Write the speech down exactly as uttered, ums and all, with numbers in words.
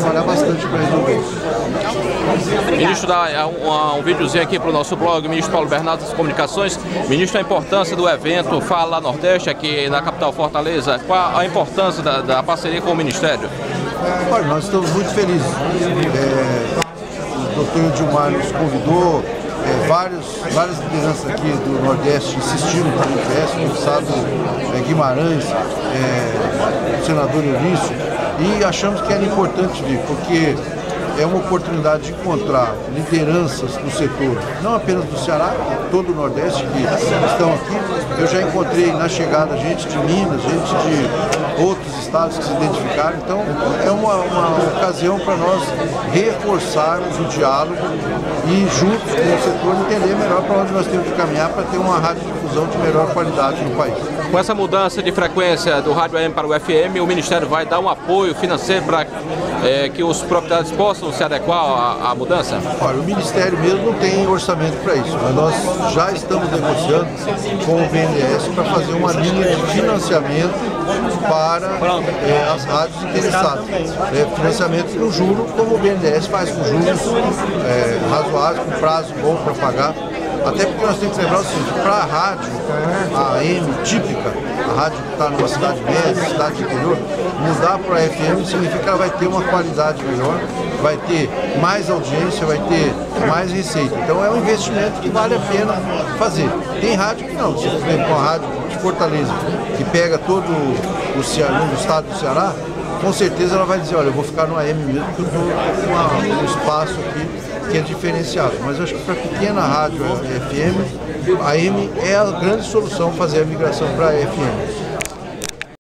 trabalhar bastante para resolver isso. Ministro, dá um, um videozinho aqui para o nosso blog, ministro Paulo Bernardo das Comunicações. Ministro, a importância do evento Fala Nordeste aqui na capital Fortaleza, qual a importância da, da parceria com o Ministério? Olha, nós estamos muito felizes. É, o doutor Edilmar nos convidou, é, vários, várias lideranças aqui do Nordeste insistiram para que tivesse, o deputado é, Guimarães, é, o senador Eurício, e achamos que era importante vir, porque é uma oportunidade de encontrar lideranças do setor, não apenas do Ceará, todo o Nordeste que estão aqui. Eu já encontrei na chegada gente de Minas, gente de outros estados que se identificaram. Então é uma, uma ocasião para nós reforçarmos o diálogo e juntos com o setor entender melhor para onde nós temos que caminhar para ter uma radiodifusão de melhor qualidade no país. Com essa mudança de frequência do rádio A M para o F M, o Ministério vai dar um apoio financeiro para é, que os proprietários possam se adequar à, à mudança? Olha, o Ministério mesmo não tem orçamento para isso, mas nós já estamos negociando com o B N D E S para fazer uma linha de financiamento para é, as rádios interessadas. É, financiamento no juro, como o B N D E S faz com juros é, razoáveis, com prazo bom para pagar. Até porque nós temos que lembrar o seguinte, para a rádio, a A M típica, a rádio que está numa cidade média, cidade interior, mudar para a F M significa que ela vai ter uma qualidade melhor, vai ter mais audiência, vai ter mais receita. Então é um investimento que vale a pena fazer. Tem rádio que não, se for exemplo, uma rádio de Fortaleza, que pega todo o Ceará, o estado do Ceará, com certeza ela vai dizer, olha, eu vou ficar no A M mesmo, porque eu estou com um espaço aqui que é diferenciado. Mas eu acho que para pequena rádio F M, a A M é a grande solução fazer a migração para a F M.